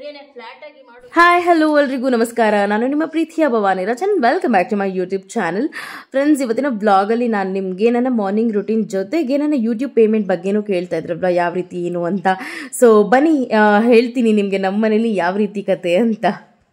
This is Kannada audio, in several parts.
ಹಾಯ್ ಹಲೋ ಎಲ್ರಿಗೂ ನಮಸ್ಕಾರ. ನಾನು ನಿಮ್ಮ ಪ್ರೀತಿಯ Bhavani Raj and welcome back to my YouTube channel. Friends, ಇವತ್ತಿನ ಬ್ಲಾಗಲ್ಲಿ ನಾನು ನಿಮಗೆ ನನ್ನ ಮಾರ್ನಿಂಗ್ ರೂಟೀನ್ ಜೊತೆಗೆ ನನ್ನ ಯೂಟ್ಯೂಬ್ ಪೇಮೆಂಟ್ ಬಗ್ಗೆನೂ ಕೇಳ್ತಾ ಇದ್ರಲ್ಲ, ಯಾವ ರೀತಿ ಏನು ಅಂತ. ಸೊ ಬನ್ನಿ ಹೇಳ್ತೀನಿ ನಿಮಗೆ ನಮ್ಮ ಮನೇಲಿ ಯಾವ ರೀತಿ ಕತೆ ಅಂತ.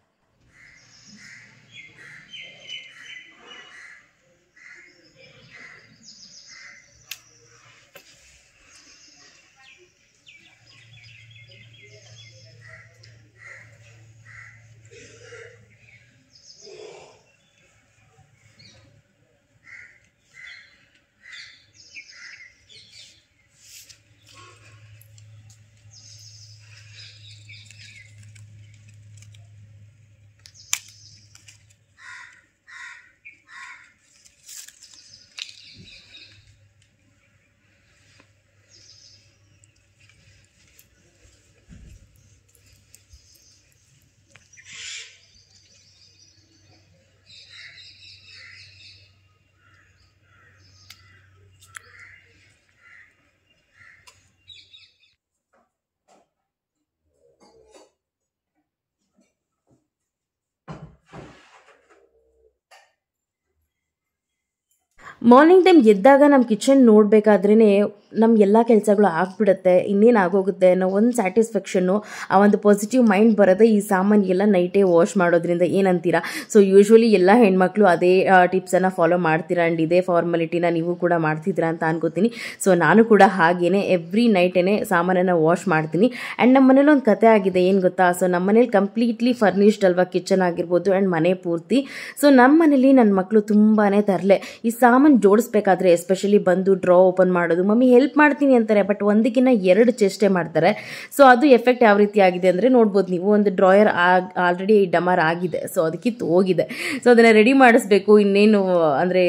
ಮಾರ್ನಿಂಗ್ ಟೈಮ್ ಎದ್ದಾಗ ನಮ್ಮ ಕಿಚನ್ ನೋಡಬೇಕಾದ್ರೇ ನಮ್ಮ ಎಲ್ಲ ಕೆಲಸಗಳು ಆಗ್ಬಿಡುತ್ತೆ, ಇನ್ನೇನು ಆಗೋಗುತ್ತೆ ಅನ್ನೋ ಒಂದು ಸ್ಯಾಟಿಸ್ಫ್ಯಾಕ್ಷನ್ನು, ಆ ಒಂದು ಪಾಸಿಟಿವ್ ಮೈಂಡ್ ಬರೋದೇ ಈ ಸಾಮಾನಿಗೆಲ್ಲ ನೈಟೇ ವಾಶ್ ಮಾಡೋದ್ರಿಂದ. ಏನಂತೀರಾ? ಸೊ ಯೂಶ್ವಲಿ ಎಲ್ಲ ಹೆಣ್ಮಕ್ಳು ಅದೇ ಟಿಪ್ಸನ್ನು ಫಾಲೋ ಮಾಡ್ತೀರಾ ಆ್ಯಂಡ್ ಇದೇ ಫಾರ್ಮಾಲಿಟಿನ ನೀವು ಕೂಡ ಮಾಡ್ತಿದ್ದೀರಾ ಅಂತ ಅನ್ಕೋತೀನಿ. ಸೊ ನಾನು ಕೂಡ ಹಾಗೇನೆ ಎವ್ರಿ ನೈಟೇ ಸಾಮಾನನ್ನು ವಾಶ್ ಮಾಡ್ತೀನಿ. ಆ್ಯಂಡ್ ನಮ್ಮ ಮನೇಲಿ ಒಂದು ಕತೆ ಆಗಿದೆ, ಏನು ಗೊತ್ತಾ? ಸೊ ನಮ್ಮ ಮನೇಲಿ ಕಂಪ್ಲೀಟ್ಲಿ ಫರ್ನಿಶ್ಡ್ ಅಲ್ವಾ, ಕಿಚನ್ ಆಗಿರ್ಬೋದು ಆ್ಯಂಡ್ ಮನೆ ಪೂರ್ತಿ. ಸೊ ನಮ್ಮ ಮನೇಲಿ ನನ್ನ ಮಕ್ಕಳು ತುಂಬಾ ತರಲೆ. ಈ ಸಾಮಾನು ಜೋಡಿಸ್ಬೇಕಾದ್ರೆ ಎಸ್ಪೆಷಲಿ ಬಂದು ಡ್ರಾ ಓಪನ್ ಮಾಡೋದು, ಮಮ್ಮಿ ಹೆಲ್ಪ್ ಮಾಡ್ತೀನಿ ಅಂತಾರೆ, ಬಟ್ ಒಂದಕ್ಕಿಂತ ಎರಡು ಚೇಷ್ಟೆ ಮಾಡ್ತಾರೆ. ಸೊ ಅದು ಎಫೆಕ್ಟ್ ಯಾವ ರೀತಿ ಆಗಿದೆ ಅಂದರೆ ನೋಡ್ಬೋದು ನೀವು, ಒಂದು ಡ್ರಾಯರ್ ಆಲ್ರೆಡಿ ಡಮರ್ ಆಗಿದೆ, ಸೊ ಅದಕ್ಕಿತ್ತು ಹೋಗಿದೆ. ಸೊ ಅದನ್ನು ರೆಡಿ ಮಾಡಿಸ್ಬೇಕು. ಇನ್ನೇನು ಅಂದರೆ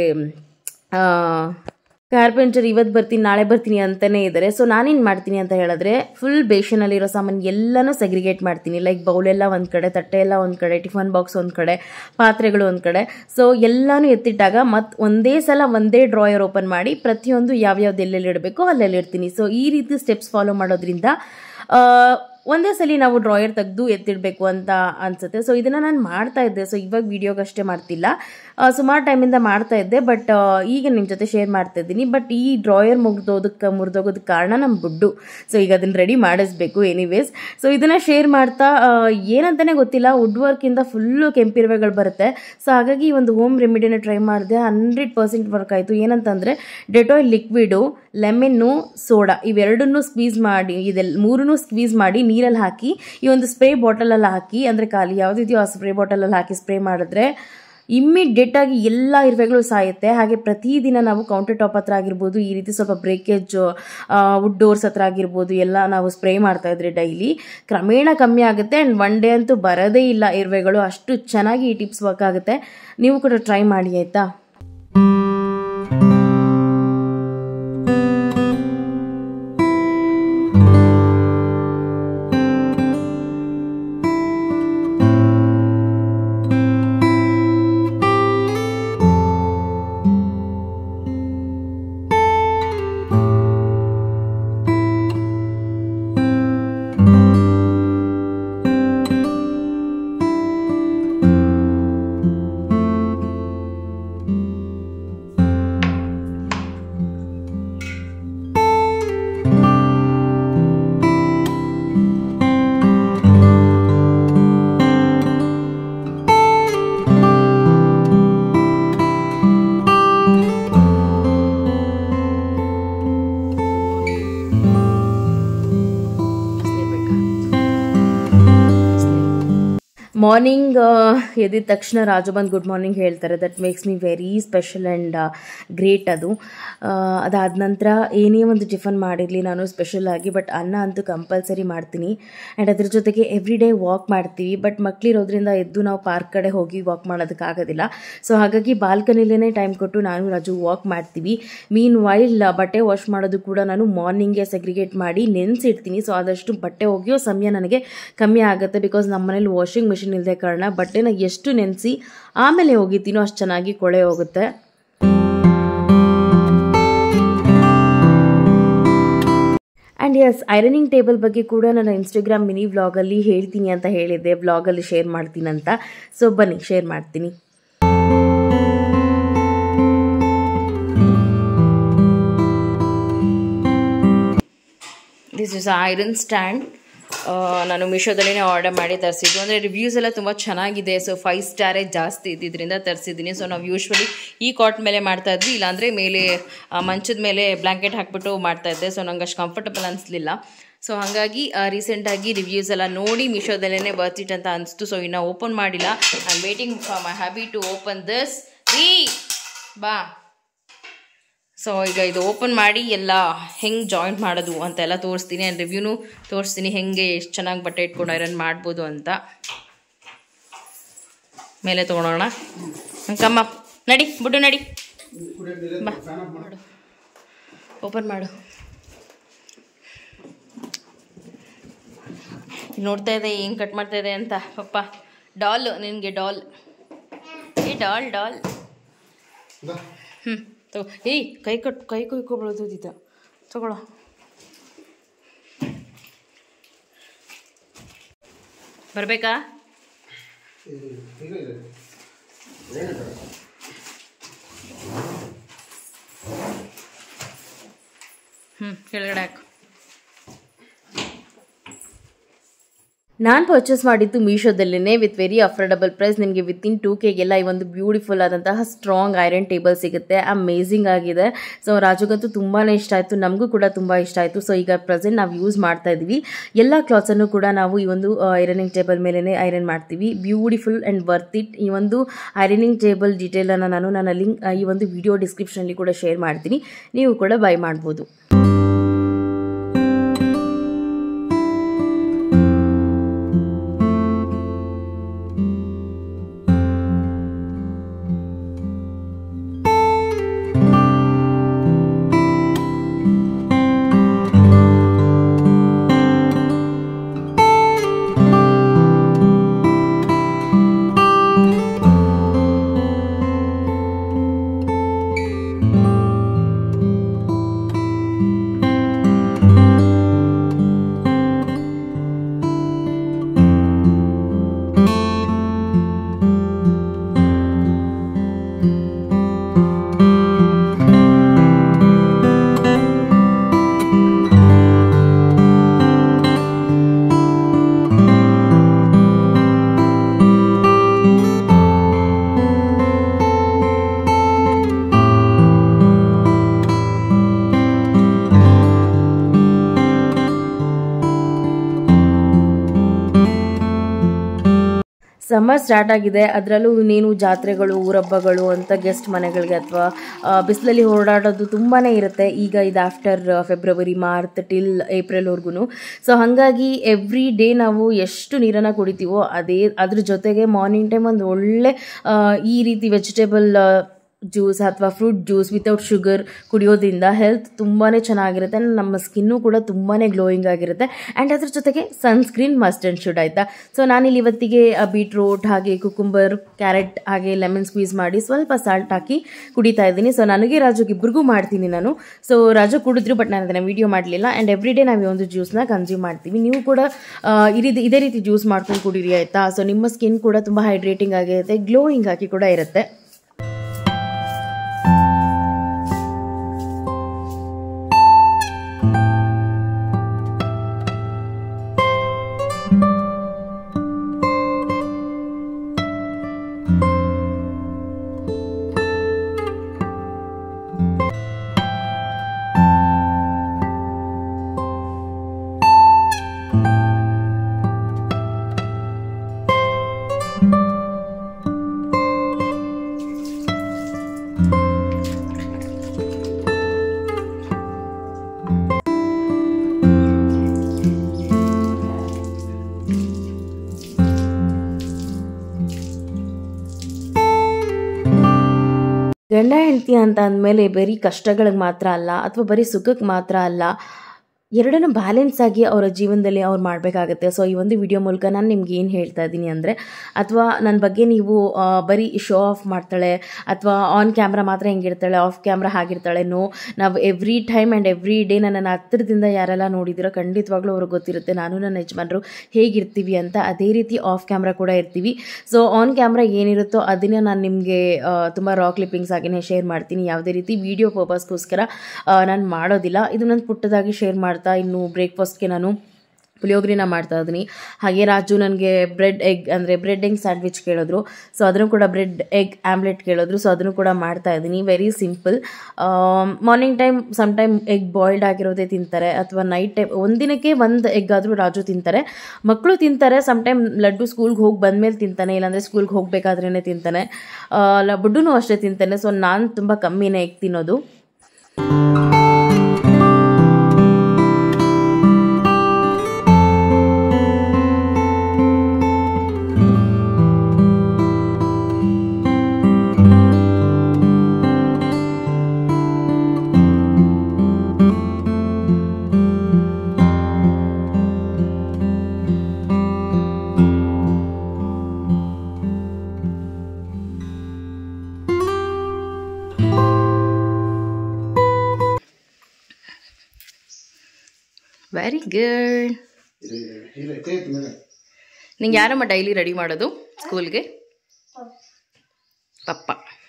ಕಾರ್ಪೆಂಟರ್ ಇವತ್ತು ಬರ್ತೀನಿ ನಾಳೆ ಬರ್ತೀನಿ ಅಂತಲೇ ಇದ್ದಾರೆ. ಸೊ ನಾನೇನು ಮಾಡ್ತೀನಿ ಅಂತ ಹೇಳಿದ್ರೆ, ಫುಲ್ ಬೇಷನಲ್ಲಿರೋ ಸಾಮಾನು ಎಲ್ಲನೂ ಸೆಗ್ರಿಗೇಟ್ ಮಾಡ್ತೀನಿ. ಲೈಕ್ ಬೌಲೆಲ್ಲ ಒಂದು ಕಡೆ, ತಟ್ಟೆ ಎಲ್ಲ ಒಂದು ಕಡೆ, ಟಿಫನ್ ಬಾಕ್ಸ್ ಒಂದು ಕಡೆ, ಪಾತ್ರೆಗಳು ಒಂದು ಕಡೆ. ಸೊ ಎಲ್ಲನೂ ಎತ್ತಿಟ್ಟಾಗ ಮತ್ತು ಒಂದೇ ಸಲ ಒಂದೇ ಡ್ರಾಯರ್ ಓಪನ್ ಮಾಡಿ ಪ್ರತಿಯೊಂದು ಯಾವ್ಯಾವ್ದು ಎಲ್ಲೆಲ್ಲಿ ಇಡಬೇಕು ಅಲ್ಲೆಲ್ಲಿ ಇಡ್ತೀನಿ. ಸೊ ಈ ರೀತಿ ಸ್ಟೆಪ್ಸ್ ಫಾಲೋ ಮಾಡೋದ್ರಿಂದ ಒಂದೇ ಸಲ ನಾವು ಡ್ರಾಯರ್ ತೆಗೆದು ಎತ್ತಿಡಬೇಕು ಅಂತ ಅನಿಸುತ್ತೆ. ಸೊ ಇದನ್ನು ನಾನು ಮಾಡ್ತಾ ಇದ್ದೆ. ಸೊ ಇವಾಗ ವಿಡಿಯೋಗಷ್ಟೇ ಮಾಡ್ತಿಲ್ಲ, ಸುಮಾರು ಟೈಮಿಂದ ಮಾಡ್ತಾ ಇದ್ದೆ, ಬಟ್ ಈಗ ನಿಮ್ಮ ಜೊತೆ ಶೇರ್ ಮಾಡ್ತಾ ಇದ್ದೀನಿ. ಬಟ್ ಈ ಡ್ರಾಯರ್ ಮುರಿದೋಗೋದಕ್ಕೆ ಕಾರಣ ನಮ್ಮ ಬುಡ್ಡು. ಸೊ ಈಗ ಅದನ್ನು ರೆಡಿ ಮಾಡಿಸ್ಬೇಕು ಎನಿವೇಸ್. ಸೊ ಇದನ್ನು ಶೇರ್ ಮಾಡ್ತಾ ಏನಂತಲೇ ಗೊತ್ತಿಲ್ಲ, ವುಡ್ ವರ್ಕಿಂದ ಫುಲ್ಲು ಕೆಂಪಿರುವೆಗಳು ಬರುತ್ತೆ. ಸೊ ಹಾಗಾಗಿ ಈ ಒಂದು ಹೋಮ್ ರೆಮಿಡಿನ ಟ್ರೈ ಮಾಡಿದೆ, 100% ವರ್ಕ್ ಆಯಿತು. ಏನಂತಂದರೆ ಡೆಟಾಯಿಲ್ ಲಿಕ್ವಿಡು, ಲೆಮನ್ನು, ಸೋಡಾ ಇವೆರಡನ್ನೂ ಸ್ಕ್ವೀಸ್ ಮಾಡಿ, ಮೂರನ್ನೂ ಸ್ಕ್ವೀಸ್ ಮಾಡಿ ನೀರಲ್ಲಿ ಹಾಕಿ ಈ ಒಂದು ಸ್ಪ್ರೇ ಬಾಟಲಲ್ಲಿ ಹಾಕಿ, ಅಂದರೆ ಖಾಲಿ ಯಾವುದಿದೆಯೋ ಆ ಸ್ಪ್ರೇ ಬಾಟಲಲ್ಲಿ ಹಾಕಿ ಸ್ಪ್ರೇ ಮಾಡಿದ್ರೆ ಇಮ್ಮಿಡಿಯೇಟ್ ಆಗಿ ಎಲ್ಲ ಇರುವೆಗಳು ಸಾಯುತ್ತೆ. ಹಾಗೆ ಪ್ರತಿದಿನ ನಾವು ಕೌಂಟರ್ ಟಾಪ್ ಹತ್ರ ಆಗಿರ್ಬೋದು, ಈ ರೀತಿ ಸ್ವಲ್ಪ ಬ್ರೇಕೇಜ್ ವುಡ್ ಡೋರ್ಸ್ ಹತ್ರ ಆಗಿರ್ಬೋದು, ಎಲ್ಲ ನಾವು ಸ್ಪ್ರೇ ಮಾಡ್ತಾ ಇದ್ರೆ ಡೈಲಿ ಕ್ರಮೇಣ ಕಮ್ಮಿ ಆಗುತ್ತೆ. ಆ್ಯಂಡ್ ಒನ್ ಡೇ ಅಂತೂ ಬರೋದೇ ಇಲ್ಲ ಇರುವೆಗಳು. ಅಷ್ಟು ಚೆನ್ನಾಗಿ ಈ ಟಿಪ್ಸ್ ವರ್ಕ್ ಆಗುತ್ತೆ. ನೀವು ಕೂಡ ಟ್ರೈ ಮಾಡಿ ಆಯಿತಾ? ಮಾರ್ನಿಂಗ್ ಎದ್ದಿದ ತಕ್ಷಣ ರಾಜು ಬಂದು ಗುಡ್ ಮಾರ್ನಿಂಗ್ ಹೇಳ್ತಾರೆ. That makes me very special and great. ಅದಾದ ನಂತರ ಏನೇ ಒಂದು ಟಿಫನ್ ಮಾಡಿರಲಿ ನಾನು ಸ್ಪೆಷಲ್ ಆಗಿ, ಬಟ್ ಅನ್ನ ಅಂತೂ ಕಂಪಲ್ಸರಿ ಮಾಡ್ತೀನಿ. ಆ್ಯಂಡ್ ಅದ್ರ ಜೊತೆಗೆ ಎವ್ರಿ ಡೇ ವಾಕ್ ಮಾಡ್ತೀವಿ. ಬಟ್ ಮಕ್ಕಳಿರೋದ್ರಿಂದ ಎದ್ದು ನಾವು ಪಾರ್ಕ್ ಕಡೆ ಹೋಗಿ ವಾಕ್ ಮಾಡೋದಕ್ಕಾಗೋದಿಲ್ಲ. ಸೊ ಹಾಗಾಗಿ ಬಾಲ್ಕನಿಲೇ ಟೈಮ್ ಕೊಟ್ಟು ನಾನು ರಾಜು ವಾಕ್ ಮಾಡ್ತೀವಿ. ಮೀನ್ ವೈಲ್ ಬಟ್ಟೆ ವಾಶ್ ಮಾಡೋದು ಕೂಡ ನಾನು ಮಾರ್ನಿಂಗ್ಗೆ ಸೆಗ್ರಿಗೇಟ್ ಮಾಡಿ ನೆನೆಸಿಡ್ತೀನಿ. ಸೊ ಆದಷ್ಟು ಬಟ್ಟೆ ಒಗೆಯೋ ಸಮಯ ನನಗೆ ಕಮ್ಮಿ ಆಗುತ್ತೆ. ಬಿಕಾಸ್ ನಮ್ಮ ಮನೇಲಿ ವಾಷಿಂಗ್ ಮಿಷಿನ್ ಇಲ್ಲದೆ ಕಾರಣ ಬಟ್ಟೆನ ಎಷ್ಟು ನೆನೆಸಿ ಆಮೇಲೆ ಒಗಿತೀನೋ ಅಷ್ಟು ಚೆನ್ನಾಗಿ ಕೊಳೆ ಹೋಗುತ್ತೆ. ಆ್ಯಂಡ್ ಎಸ್, ಐರನಿಂಗ್ ಟೇಬಲ್ ಬಗ್ಗೆ ಕೂಡ ನಾನು ಇನ್ಸ್ಟಾಗ್ರಾಮ್ ಮಿನಿ ವ್ಲಾಗಲ್ಲಿ ಹೇಳ್ತೀನಿ ಅಂತ ಹೇಳಿದ್ದೆ, ವ್ಲಾಗಲ್ಲಿ ಶೇರ್ ಮಾಡ್ತೀನಿ ಅಂತ. ಸೊ ಬನ್ನಿ ಶೇರ್ ಮಾಡ್ತೀನಿ. This is iron stand. ನಾನು ಮೀಶೋದಲ್ಲೇ ಆರ್ಡರ್ ಮಾಡಿ ತರಿಸಿದ್ದು. ಅಂದರೆ ರಿವ್ಯೂಸ್ ಎಲ್ಲ ತುಂಬ ಚೆನ್ನಾಗಿದೆ. ಸೊ 5 ಸ್ಟಾರೇ ಜಾಸ್ತಿ ಇದ್ದಿದ್ದರಿಂದ ತರಿಸಿದ್ದೀನಿ. ಸೊ ನಾವು ಯೂಶ್ವಲಿ ಈ ಕಾಟ್ ಮೇಲೆ ಮಾಡ್ತಾಯಿದ್ವಿ, ಇಲ್ಲಾಂದರೆ ಮೇಲೆ ಮಂಚದ ಮೇಲೆ ಬ್ಲ್ಯಾಂಕೆಟ್ ಹಾಕ್ಬಿಟ್ಟು ಮಾಡ್ತಾಯಿದ್ದೆ. ಸೊ ನಂಗೆ ಅಷ್ಟು ಕಂಫರ್ಟಬಲ್ ಅನಿಸ್ಲಿಲ್ಲ. ಸೊ ಹಾಗಾಗಿ ರೀಸೆಂಟಾಗಿ ರಿವ್ಯೂಸ್ ಎಲ್ಲ ನೋಡಿ ಮೀಶೋದಲ್ಲೇ ವರ್ತ್ ಇಟ್ ಅಂತ ಅನಿಸ್ತು. ಸೊ ಇನ್ನೂ ಓಪನ್ ಮಾಡಿಲ್ಲ. I am waiting for my hubby to open this. ಬಾ. ಸೊ ಈಗ ಇದು ಓಪನ್ ಮಾಡಿ ಎಲ್ಲ ಹೆಂಗೆ ಜಾಯಿಂಟ್ ಮಾಡೋದು ಅಂತೆಲ್ಲ ತೋರಿಸ್ತೀನಿ. ಆ್ಯಂಡ್ ರಿವ್ಯೂನು ತೋರಿಸ್ತೀನಿ, ಹೆಂಗೆ ಎಷ್ಟು ಚೆನ್ನಾಗಿ ಬಟ್ಟೆ ಇಟ್ಕೊಂಡು ಐರನ್ ಮಾಡ್ಬೋದು ಅಂತ. ಮೇಲೆ ತೊಗೊಳೋಣ. ಕಮ್ಮ ನಡಿ, ಬುಡ್ಡು ನಡಿ, ಬಾ ಮಾಡು, ಓಪನ್ ಮಾಡು. ನೋಡ್ತಾ ಇದೆ ಹೆಂಗೆ ಕಟ್ ಮಾಡ್ತಾ ಇದೆ ಅಂತ. ಪಪ್ಪ ಡಾಲ್, ನಿನಗೆ ಡಾಲ್. ಡಾಲ್ ಡಾಲ್. ಏಯ್ ಕೈ ಕೊಯ್ಕೊಬಿಡೋದಿದ್ದ. ತಗೊಳ್ಳೋ. ಬರಬೇಕಾ? ಕೆಳಗಡೆ ಹಾಕು. ನಾನು ಪರ್ಚೇಸ್ ಮಾಡಿದ್ದು ಮೀಶೋದಲ್ಲೇ ವಿತ್ ವೆರಿ ಅಫೋರ್ಡಬಲ್ ಪ್ರೈಸ್. ನಿಮಗೆ ವಿತಿನ್ 2Kಗೆಲ್ಲ ಈ ಒಂದು ಬ್ಯೂಟಿಫುಲ್ ಆದಂತಹ ಸ್ಟ್ರಾಂಗ್ ಐರನ್ ಟೇಬಲ್ ಸಿಗುತ್ತೆ. ಅಮೇಝಿಂಗ್ ಆಗಿದೆ. ಸೊ ರಾಜುಗಂತೂ ತುಂಬಾ ಇಷ್ಟ ಆಯಿತು, ನಮಗೂ ಕೂಡ ತುಂಬ ಇಷ್ಟ ಆಯಿತು. ಸೊ ಈಗ ಪ್ರೆಸೆಂಟ್ ನಾವು ಯೂಸ್ ಮಾಡ್ತಾ ಇದ್ದೀವಿ. ಎಲ್ಲ ಕ್ಲಾತ್ಸನ್ನು ಕೂಡ ನಾವು ಈ ಒಂದು ಐರನಿಂಗ್ ಟೇಬಲ್ ಮೇಲೇ ಐರನ್ ಮಾಡ್ತೀವಿ. Beautiful and worth it. ಈ ಒಂದು ಐರನಿಂಗ್ ಟೇಬಲ್ ಡೀಟೇಲನ್ನು ನಾನು ನನ್ನ ಲಿಂಕ್ ಈ ಒಂದು ವಿಡಿಯೋ ಡಿಸ್ಕ್ರಿಪ್ಷನಲ್ಲಿ ಕೂಡ ಶೇರ್ ಮಾಡ್ತೀನಿ, ನೀವು ಕೂಡ ಬೈ ಮಾಡ್ಬೋದು. ಸಮ್ಮರ್ ಸ್ಟಾರ್ಟ್ ಆಗಿದೆ. ಅದರಲ್ಲೂ ಇನ್ನೇನು ಜಾತ್ರೆಗಳು, ಊರಬ್ಬಗಳು ಅಂತ ಗೆಸ್ಟ್ ಮನೆಗಳಿಗೆ ಅಥವಾ ಬಿಸಿಲಲ್ಲಿ ಓಡಾಡೋದು ತುಂಬಾ ಇರುತ್ತೆ. ಈಗ ಇದು ಆಫ್ಟರ್ ಫೆಬ್ರವರಿ, ಮಾರ್ಚ್ ಟಿಲ್ ಏಪ್ರಿಲ್ವರೆಗೂ. ಸೊ ಹಾಗಾಗಿ ಎವ್ರಿ ಡೇ ನಾವು ಎಷ್ಟು ನೀರನ್ನು ಕುಡಿತೀವೋ ಅದ್ರ ಜೊತೆಗೆ ಮಾರ್ನಿಂಗ್ ಟೈಮ್ ಒಂದು ಒಳ್ಳೆ ಈ ರೀತಿ ವೆಜಿಟೇಬಲ್ ಜ್ಯೂಸ್ ಅಥವಾ ಫ್ರೂಟ್ ಜ್ಯೂಸ್ ವಿತೌಟ್ ಶುಗರ್ ಕುಡಿಯೋದ್ರಿಂದ ಹೆಲ್ತ್ ತುಂಬಾ ಚೆನ್ನಾಗಿರುತ್ತೆ. ನಮ್ಮ ಸ್ಕಿನ್ನು ಕೂಡ ತುಂಬಾ ಗ್ಲೋಯಿಂಗ್ ಆಗಿರುತ್ತೆ. ಆ್ಯಂಡ್ ಅದ್ರ ಜೊತೆಗೆ ಸನ್ಸ್ಕ್ರೀನ್ ಮಸ್ಟ್ ಆ್ಯಂಡ್ ಶುಡ್, ಆಯಿತಾ. ಸೊ ನಾನಿಲ್ಲಿ ಇವತ್ತಿಗೆ ಬೀಟ್ರೂಟ್ ಹಾಗೆ ಕುಕುಂಬರ್, ಕ್ಯಾರೆಟ್ ಹಾಗೆ ಲೆಮನ್ ಸ್ಕ್ವೀಸ್ ಮಾಡಿ ಸ್ವಲ್ಪ ಸಾಲ್ಟ್ ಹಾಕಿ ಕುಡಿತಾ ಇದ್ದೀನಿ. ಸೊ ನನಗೆ ರಾಜುಗೆ ಇಬ್ಬರಿಗೂ ಮಾಡ್ತೀನಿ ನಾನು. ಸೊ ರಾಜು ಕುಡಿದ್ರು, ಬಟ್ ನಾನು ಅದನ್ನು ವೀಡಿಯೋ ಮಾಡಲಿಲ್ಲ. ಆ್ಯಂಡ್ ಎವ್ರಿ ಡೇ ನಾವು ಈ ಒಂದು ಜ್ಯೂಸ್ನ ಕನ್ಸ್ಯೂಮ್ ಮಾಡ್ತೀವಿ. ನೀವು ಕೂಡ ಇದೇ ರೀತಿ ಜ್ಯೂಸ್ ಮಾಡ್ಕೊಂಡು ಕುಡೀರಿ, ಆಯಿತಾ. ಸೊ ನಿಮ್ಮ ಸ್ಕಿನ್ ಕೂಡ ತುಂಬ ಹೈಡ್ರೇಟಿಂಗ್ ಆಗಿರುತ್ತೆ, ಗ್ಲೋಯಿಂಗ್ ಆಗಿ ಕೂಡ ಇರುತ್ತೆ. ಗಂಡ ಹೆಂಡತಿ ಅಂತ ಅಂದಮೇಲೆ ಬರೀ ಕಷ್ಟಗಳಿಗೆ ಮಾತ್ರ ಅಲ್ಲ, ಅಥವಾ ಬರೀ ಸುಖಕ್ಕೆ ಮಾತ್ರ ಅಲ್ಲ, ಎರಡನ್ನೂ ಬ್ಯಾಲೆನ್ಸ್ ಆಗಿ ಅವರ ಜೀವನದಲ್ಲಿ ಅವ್ರು ಮಾಡಬೇಕಾಗತ್ತೆ. ಸೊ ಈ ಒಂದು ವಿಡಿಯೋ ಮೂಲಕ ನಾನು ನಿಮ್ಗೆ ಏನು ಹೇಳ್ತಾ ಇದ್ದೀನಿ ಅಂದರೆ, ಅಥವಾ ನನ್ನ ಬಗ್ಗೆ ನೀವು ಬರೀ ಶೋ ಆಫ್ ಮಾಡ್ತಾಳೆ ಅಥವಾ ಆನ್ ಕ್ಯಾಮ್ರಾ ಮಾತ್ರ ಹೆಂಗಿರ್ತಾಳೆ, ಆಫ್ ಕ್ಯಾಮ್ರಾ ಹಾಗಿರ್ತಾಳೆ, ನಾವು every time and every day ನನ್ನ ಹತ್ತಿರದಿಂದ ಯಾರೆಲ್ಲ ನೋಡಿದಿರೋ ಖಂಡಿತವಾಗ್ಲೂ ಅವ್ರಿಗೆ ಗೊತ್ತಿರುತ್ತೆ ನಾನು ನನ್ನ ಯಜಮಾನರು ಹೇಗಿರ್ತೀವಿ ಅಂತ. ಅದೇ ರೀತಿ ಆಫ್ ಕ್ಯಾಮ್ರಾ ಕೂಡ ಇರ್ತೀವಿ. ಸೊ ಆನ್ ಕ್ಯಾಮ್ರಾ ಏನಿರುತ್ತೋ ಅದನ್ನೇ ನಾನು ನಿಮಗೆ ತುಂಬ ರಾ ಕ್ಲಿಪ್ಪಿಂಗ್ಸ್ ಆಗಿನೇ ಶೇರ್ ಮಾಡ್ತೀನಿ. ಯಾವುದೇ ರೀತಿ ವಿಡಿಯೋ ಪರ್ಪಸ್ಗೋಸ್ಕರ ನಾನು ಮಾಡೋದಿಲ್ಲ. ಇದು ನಾನು ಪುಟ್ಟದಾಗಿ ಶೇರ್ ಮಾಡ್ತಾ ಇನ್ನು ಬ್ರೇಕ್ಫಾಸ್ಟ್ಗೆ ನಾನು ಪುಳಿಯೋಗರಿನ ಮಾಡ್ತಾ ಇದ್ದೀನಿ. ಹಾಗೆ ರಾಜು ನನಗೆ ಬ್ರೆಡ್ ಎಗ್ ಸ್ಯಾಂಡ್ವಿಚ್ ಕೇಳಿದ್ರು. ಸೊ ಅದನ್ನು ಕೂಡ ಬ್ರೆಡ್ ಎಗ್ ಆಮ್ಲೆಟ್ ಕೇಳಿದ್ರು. ಸೊ ಅದನ್ನು ಕೂಡ ಮಾಡ್ತಾ ಇದ್ದೀನಿ. Very simple. Morning time sometime egg boiled ಆಗಿರೋದೇ ತಿಂತಾರೆ, ಅಥವಾ ನೈಟ್ ಟೈಮ್ ಒಂದಿನಕ್ಕೆ ಒಂದು ಎಗ್ ಆದರೂ ರಾಜು ತಿಂತಾರೆ. ಮಕ್ಕಳು ತಿಂತಾರೆ. ಸಮ್ಟೈಮ್ ಲಡ್ಡು ಸ್ಕೂಲ್ಗೆ ಹೋಗಿ ಬಂದಮೇಲೆ ತಿಂತಾನೆ, ಇಲ್ಲಾಂದರೆ ಸ್ಕೂಲ್ಗೆ ಹೋಗಬೇಕಾದ್ರೇ ತಿಂತಾನೆ. ಬುಡ್ಡೂ ಅಷ್ಟೇ ತಿಂತಾನೆ. ಸೊ ನಾನು ತುಂಬ ಕಮ್ಮಿನೇ ಎಗ್ ತಿನ್ನೋದು. Very good. ನಿಂಗೆ ಯಾರಮ್ಮ ಡೈಲಿ ರೆಡಿ ಮಾಡೋದು ಸ್ಕೂಲ್ಗೆ? ಪಪ್ಪ.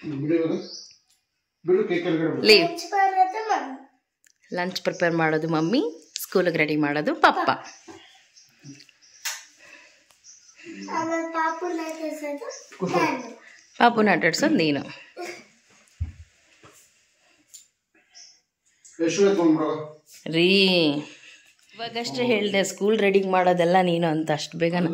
ಲಂಚ್ ಪ್ರಿಪೇರ್ ಮಾಡೋದು ಮಮ್ಮಿ, ಸ್ಕೂಲಿಗೆ ರೆಡಿ ಮಾಡೋದು ಪಪ್ಪ. ಪಾಪುನ ಆಟಾಡ್ಸೋದು ನೀನು. ರೀ ಇವಾಗಷ್ಟೇ ಹೇಳಿದೆ ಸ್ಕೂಲ್ ರೆಡಿ ಮಾಡೋದೆಲ್ಲ ನೀನು ಅಂತ, ಅಷ್ಟು ಬೇಗನ.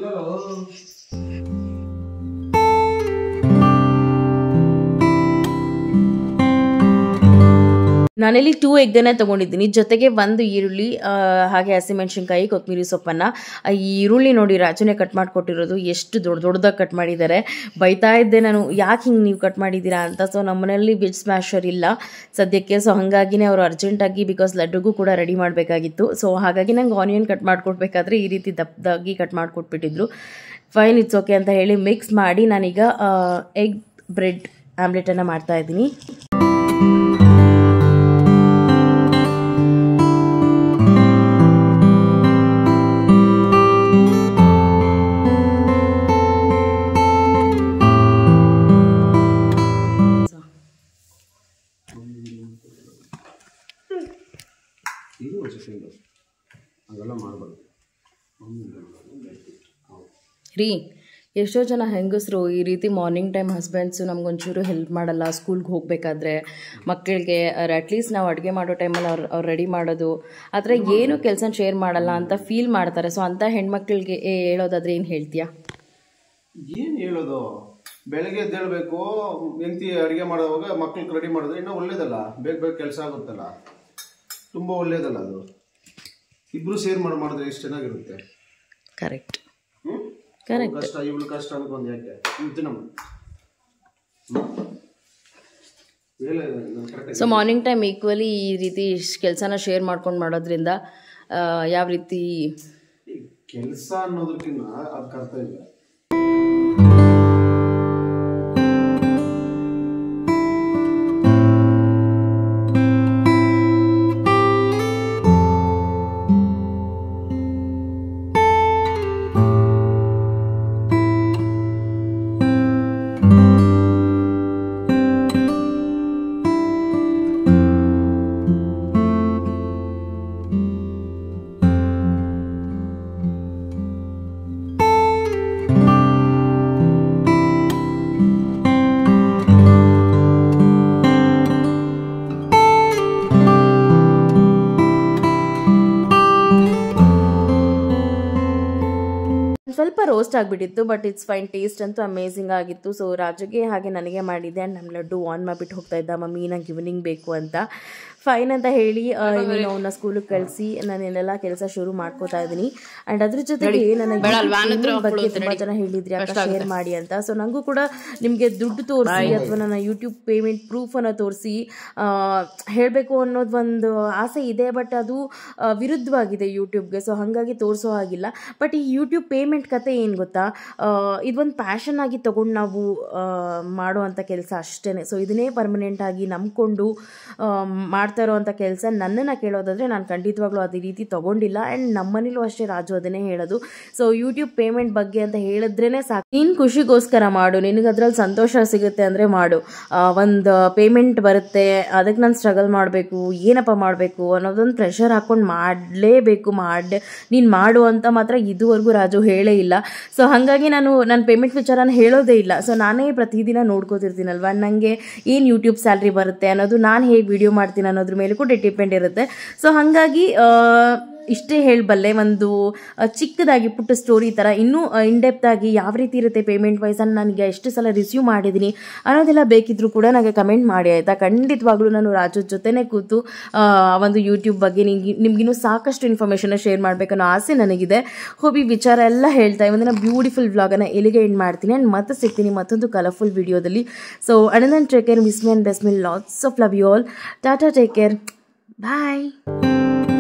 ನಾನಿಲ್ಲಿ 2 ಎಗ್ಗನ್ನೇ ತೊಗೊಂಡಿದ್ದೀನಿ. ಜೊತೆಗೆ 1 ಈರುಳ್ಳಿ, ಹಾಗೆ ಹಸಿಮೆಣ್ಸಿನ್ಕಾಯಿ, ಕೊತ್ತಂಬರಿ ಸೊಪ್ಪನ್ನು. ಈ ಈರುಳ್ಳಿ ನೋಡಿ ರಾಜುನೇ ಕಟ್ ಮಾಡಿಕೊಟ್ಟಿರೋದು. ಎಷ್ಟು ದೊಡ್ಡದಾಗಿ ಕಟ್ ಮಾಡಿದ್ದಾರೆ. ಬೈತಾ ಇದ್ದೆ ನಾನು, ಯಾಕೆ ಹಿಂಗೆ ನೀವು ಕಟ್ ಮಾಡಿದ್ದೀರಾ ಅಂತ. ಸೊ ನಮ್ಮನೇಲಿ ವೆಜ್ ಸ್ಮ್ಯಾಶರ್ ಇಲ್ಲ ಸದ್ಯಕ್ಕೆ. ಸೊ ಹಾಗಾಗಿನೇ ಅವರು ಅರ್ಜೆಂಟಾಗಿ, ಬಿಕಾಸ್ ಲಡ್ಡುಗೂ ಕೂಡ ರೆಡಿ ಮಾಡಬೇಕಾಗಿತ್ತು. ಸೊ ಹಾಗಾಗಿ ನಂಗೆ ಆನಿಯನ್ ಕಟ್ ಮಾಡಿಕೊಡ್ಬೇಕಾದ್ರೆ ಈ ರೀತಿ ದಪ್ಪದಾಗಿ ಕಟ್ ಮಾಡಿಕೊಟ್ಬಿಟ್ಟಿದ್ರು. ಫೈನ್, ಇಟ್ಸ್ ಓಕೆ ಅಂತ ಹೇಳಿ ಮಿಕ್ಸ್ ಮಾಡಿ ನಾನೀಗ ಎಗ್ ಬ್ರೆಡ್ ಆಮ್ಲೆಟನ್ನು ಮಾಡ್ತಾಯಿದ್ದೀನಿ. ರೀ ಎಷ್ಟೋ ಜನ ಹೆಂಗಸರು ಈ ರೀತಿ ಮಾರ್ನಿಂಗ್ ಟೈಮ್ ಹಸ್ಬೆಂಡ್ಸು ನಮ್ಗೊಂಚೂರು ಹೆಲ್ಪ್ ಮಾಡಲ್ಲ ಸ್ಕೂಲ್ಗೆ ಹೋಗಬೇಕಾದ್ರೆ ಮಕ್ಕಳಿಗೆ. ಅಟ್ಲೀಸ್ಟ್ ನಾವು ಅಡುಗೆ ಮಾಡೋ ಟೈಮಲ್ಲಿ ಅವ್ರು ರೆಡಿ ಮಾಡೋದು ಆ ಥರ ಏನೂ ಕೆಲಸ ಶೇರ್ ಮಾಡಲ್ಲ ಅಂತ ಫೀಲ್ ಮಾಡ್ತಾರೆ. ಸೊ ಅಂಥ ಹೆಣ್ಮಕ್ಳಿಗೆ ಹೇಳೋದಾದ್ರೆ ಏನು ಹೇಳ್ತೀಯಾ? ಏನು ಹೇಳೋದು, ಬೆಳಗ್ಗೆ ಎದ್ದೇಳಬೇಕು, ಹೆಂಡತಿ ಅಡುಗೆ ಮಾಡೋವಾಗ ಮಕ್ಳಿಗೆ ರೆಡಿ ಮಾಡೋದು ಇನ್ನೂ ಒಳ್ಳೇದಲ್ಲ. ಬೇಗ ಬೇಗ ಕೆಲಸ ಆಗುತ್ತಲ್ಲ, ತುಂಬ ಒಳ್ಳೇದಲ್ಲ ಅದು. ಇಬ್ರು ಸೇರ್ ಮಾಡಿದ್ರೆ ಎಷ್ಟು ಚೆನ್ನಾಗಿರುತ್ತೆ. ಕರೆಕ್ಟ್. ಕಷ್ಟ ಇವಳು ಕಷ್ಟ ಅನ್ಕೊಂಡು ಯಾಕೆ ನಮ್ಮ. ಸೊ ಮಾರ್ನಿಂಗ್ ಟೈಮ್ ಈಕ್ವಲಿ ಈ ರೀತಿ ಕೆಲಸನ ಶೇರ್ ಮಾಡ್ಕೊಂಡು ಮಾಡೋದ್ರಿಂದ ಯಾವ ರೀತಿ ಕೆಲಸ ಅನ್ನೋದಕ್ಕಿಂತ ಅದು ಕರ್ತವ್ಯ. ಸ್ವಲ್ಪ ರೋಸ್ಟ್ ಆಗಿಬಿಟ್ಟಿತ್ತು, ಬಟ್ ಇಟ್ಸ್ ಫೈನ್. ಟೇಸ್ಟ್ ಅಂತೂ ಅಮೇಝಿಂಗ್ ಆಗಿತ್ತು. ಸೊ ರಾಜುಗೆ ಹಾಗೆ ನನಗೆ ಮಾಡಿದ್ದೆ. ಆ್ಯಂಡ್ ನಮ್ಮ ಲಡ್ಡು ಆನ್ ಮಾಡಿಬಿಟ್ಟು ಹೋಗ್ತಾ ಇದ್ದ, ಮಮ್ಮಿ ನಂಗೆ ಈವ್ನಿಂಗ್ ಬೇಕು ಅಂತ. ಫೈನ್ ಅಂತ ಹೇಳಿ ಇನ್ನೇನು ಅವನ್ನ ಸ್ಕೂಲಿಗೆ ಕಳಿಸಿ ನಾನು ಏನೆಲ್ಲ ಕೆಲಸ ಶುರು ಮಾಡ್ಕೋತಾ ಇದ್ದೀನಿ. ಆ್ಯಂಡ್ ಅದ್ರ ಜೊತೆಗೆ ನನ್ನ ಬಗ್ಗೆ ತುಂಬ ಜನ ಹೇಳಿದ್ರಿ ಅಕ್ಕ ಶೇರ್ ಮಾಡಿ ಅಂತ. ಸೊ ನನಗೂ ಕೂಡ ನಿಮಗೆ ದುಡ್ಡು ತೋರಿಸಿ ಅಥವಾ ನನ್ನ ಯೂಟ್ಯೂಬ್ ಪೇಮೆಂಟ್ ಪ್ರೂಫನ್ನು ತೋರಿಸಿ ಹೇಳಬೇಕು ಅನ್ನೋದು ಒಂದು ಆಸೆ ಇದೆ. ಬಟ್ ಅದು ವಿರುದ್ಧವಾಗಿದೆ ಯೂಟ್ಯೂಬ್ಗೆ. ಸೊ ಹಾಗಾಗಿ ತೋರಿಸೋ ಹಾಗಿಲ್ಲ. ಬಟ್ ಈ ಯೂಟ್ಯೂಬ್ ಪೇಮೆಂಟ್ ಕತೆ ಏನು ಗೊತ್ತಾ, ಇದೊಂದು ಪ್ಯಾಷನ್ ಆಗಿ ತೊಗೊಂಡು ನಾವು ಮಾಡುವಂಥ ಕೆಲಸ ಅಷ್ಟೇ. ಸೊ ಇದನ್ನೇ ಪರ್ಮನೆಂಟ್ ಆಗಿ ನಂಬ್ಕೊಂಡು ಮಾಡ್ತಾ ಇರೋವಂಥ ಕೆಲಸ. ನನ್ನನ್ನು ಕೇಳೋದಾದರೆ ನಾನು ಖಂಡಿತವಾಗ್ಲೂ ಅದೇ ರೀತಿ ತೊಗೊಂಡಿಲ್ಲ. ಆ್ಯಂಡ್ ನಮ್ಮನೇಲೂ ಅಷ್ಟೇ ರಾಜು ಅದನ್ನೇ ಹೇಳೋದು. ಸೊ ಯೂಟ್ಯೂಬ್ ಪೇಮೆಂಟ್ ಬಗ್ಗೆ ಅಂತ ಹೇಳಿದ್ರೇ ಸಾಕು, ನೀನು ಖುಷಿಗೋಸ್ಕರ ಮಾಡು, ನಿನಗೆ ಅದ್ರಲ್ಲಿ ಸಂತೋಷ ಸಿಗುತ್ತೆ ಅಂದರೆ ಮಾಡು. ಒಂದು ಪೇಮೆಂಟ್ ಬರುತ್ತೆ ಅದಕ್ಕೆ ನಾನು ಸ್ಟ್ರಗಲ್ ಮಾಡಬೇಕು, ಏನಪ್ಪ ಮಾಡಬೇಕು ಅನ್ನೋದೊಂದು ಪ್ರೆಷರ್ ಹಾಕ್ಕೊಂಡು ಮಾಡಲೇಬೇಕು, ನೀನು ಮಾಡು ಅಂತ ಮಾತ್ರ ಇದುವರೆಗೂ ರಾಜು ಹೇಳೇ ಇಲ್ಲ. ಸೊ ಹಾಗಾಗಿ ನಾನು ಪೇಮೆಂಟ್ ವಿಚಾರನ ಹೇಳೋದೇ ಇಲ್ಲ. ಸೊ ನಾನೇ ಪ್ರತಿದಿನ ನೋಡ್ಕೋತಿರ್ತೀನಲ್ವ, ನನಗೆ ಏನು ಯೂಟ್ಯೂಬ್ ಸ್ಯಾಲ್ರಿ ಬರುತ್ತೆ ಅನ್ನೋದು, ನಾನು ಹೇಗೆ ವಿಡಿಯೋ ಮಾಡ್ತೀನಿ ಅನ್ನೋದ್ರ ಮೇಲೆ ಕೂಡ ಡಿಪೆಂಡ್ ಇರುತ್ತೆ. ಸೊ ಹಾಗಾಗಿ ಇಷ್ಟೇ ಹೇಳಬಲ್ಲೆ. ಒಂದು ಚಿಕ್ಕದಾಗಿ ಪುಟ್ಟ ಸ್ಟೋರಿ ಥರ ಇನ್ನೂ ಇನ್ಡೆಪ್ತ್ ಆಗಿ ಯಾವ ರೀತಿ ಇರುತ್ತೆ ಪೇಮೆಂಟ್ ವೈಸನ್ನು ನನಗೆ ಎಷ್ಟು ಸಲ ರಿಸೀವ್ ಮಾಡಿದ್ದೀನಿ ಅನ್ನೋದೆಲ್ಲ ಬೇಕಿದ್ರೂ ಕೂಡ ನನಗೆ ಕಮೆಂಟ್ ಮಾಡಿ ಆಯಿತಾ. ಖಂಡಿತವಾಗ್ಲೂ ನಾನು ರಾಜು ಜೊತೆನೇ ಕೂತು ಒಂದು ಯೂಟ್ಯೂಬ್ ಬಗ್ಗೆ ನಿಮ್ಗಿನ್ನೂ ಸಾಕಷ್ಟು ಇನ್ಫಾರ್ಮೇಷನ್ನ ಶೇರ್ ಮಾಡಬೇಕನ್ನೋ ಆಸೆ ನನಗಿದೆ. ಹೋಪ್ ಈ ವಿಚಾರ ಎಲ್ಲ ಹೇಳ್ತಾ ಒಂದಿನ ಬ್ಯೂಟಿಫುಲ್ ವ್ಲಾಗನ್ನು ಎಲ್ಲಿಗೆ ಎಂಡ್ ಮಾಡ್ತೀನಿ. ಆ್ಯಂಡ್ ಮತ್ತೆ ಸಿಗ್ತೀನಿ ಮತ್ತೊಂದು ಕಲರ್ಫುಲ್ ವಿಡಿಯೋದಲ್ಲಿ. So and take care, miss me and best me, lots of love you all. Tata, take care, bye.